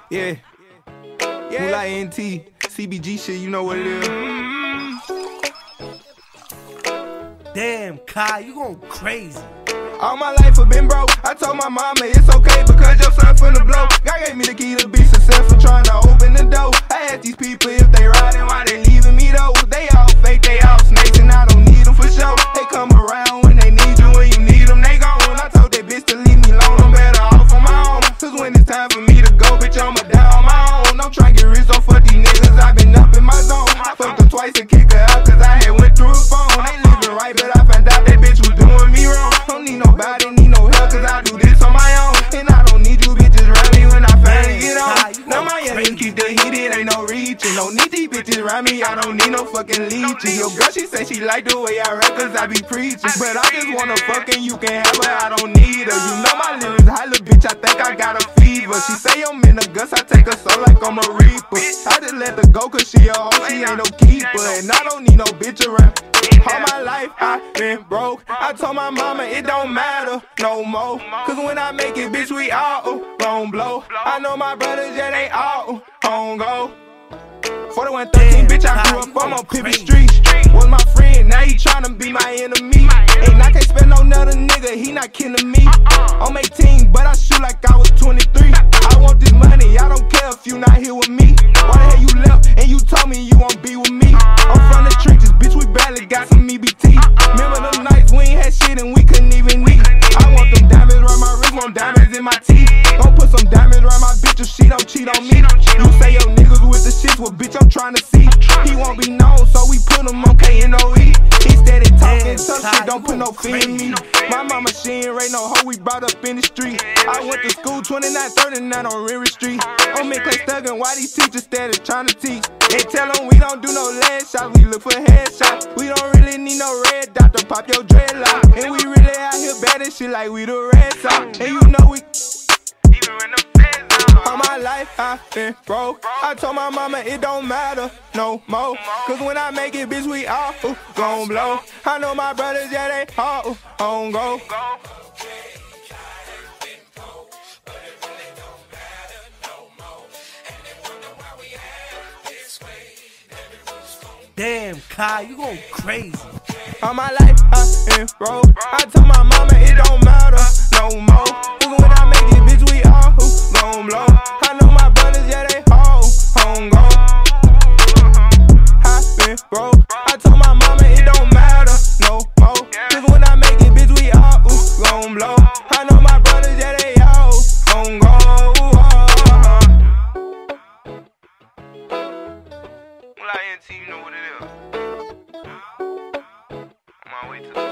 Yeah. MulaaWayne, CBG shit, you know what it is. Damn, Kai, you going crazy. All my life I've been broke. I told my mama it's okay because your son finna blow. God gave me the key to be successful, trying to open the door. I asked these people if they riding, why they leaving me though. They all fake, they all snakes, and I don't need them for sure. They come around when they need you, when you need them, they gone. I told that bitch to leave me alone, I'm better off on my own. Cause when it's time for me to go, bitch, I'ma die on my own. I'm trying to get rich, so fuck these niggas, I been up in my zone. I fucked them twice and kicked her out cause I had went through a phone. Ain't living right, but I found out that bitch was doing me wrong. Don't need nobody, need no help, cause I do this on my own. And I don't need you bitches around me when I finally get on. Now my youngin' keep the heat, it ain't no reaching. Don't need these bitches around me, I don't need no fucking leeching. Yo girl, she say she like the way I rap cause I be preaching. But I just wanna fuck and you can have her, I don't need her. You know my lyrics high, little bitch, I think I got a fever. She say I'm in the guts, I take her so like I'm a reaper. I just let her go cause she a hoe, she ain't no keeper. And I don't need no bitch around. All my life I been broke. I told my mama it don't matter no more. Cause when I make it, bitch, we all gon' blow. I know my brothers, yeah, they all gon' go. 4113, bitch, I grew up on Pivot Street. Was my friend, now he tryna be my enemy. And I can't spend no another nigga, he not killing me. I'm 18, but I shoot like I was 23. I want this money, I don't care if you not here with me. Why the hell you left and you told me you won't be with me? I'm from the trenches, bitch, we barely got some EBT. Remember them nights we ain't had shit and we couldn't even eat. I want them diamonds around my wrist, want diamonds in my teeth. Gon' put some diamonds around my bitch if she don't cheat on me. You say your niggas with the shit, well bitch, I'm tryna see. He won't be known, so we put him on KNOE. He steady talking tough shit, don't put no fear in me. My mama, she ain't raised no hoe, we brought up in the street. I went to school 2939 on River Street. I'm in class thuggin', why these teachers steady tryna teach? They tell them we don't do no leg shots, we look for headshots. We don't really need no red dot to pop your dreadlock. And we really out here bad as shit like we the Red Sox. And you know we even when the feds on. All my life I been broke. I told my mama it don't matter no more. Cause when I make it, bitch, we all gon' blow. I know my brothers, yeah, they all gon' go. Damn, Kai, you going crazy. All my life I been broke. I told my mama it don't matter no more. Cause when I make it, bitch, we all gon' blow. I know my brothers, yeah, they all gon' go. I been broke. I told my mama it don't matter no more. Cause when I make it, bitch, we all gon' blow. I know my brothers, yeah, they all gon' go. MulaaWayne, you know what it is. On my way to the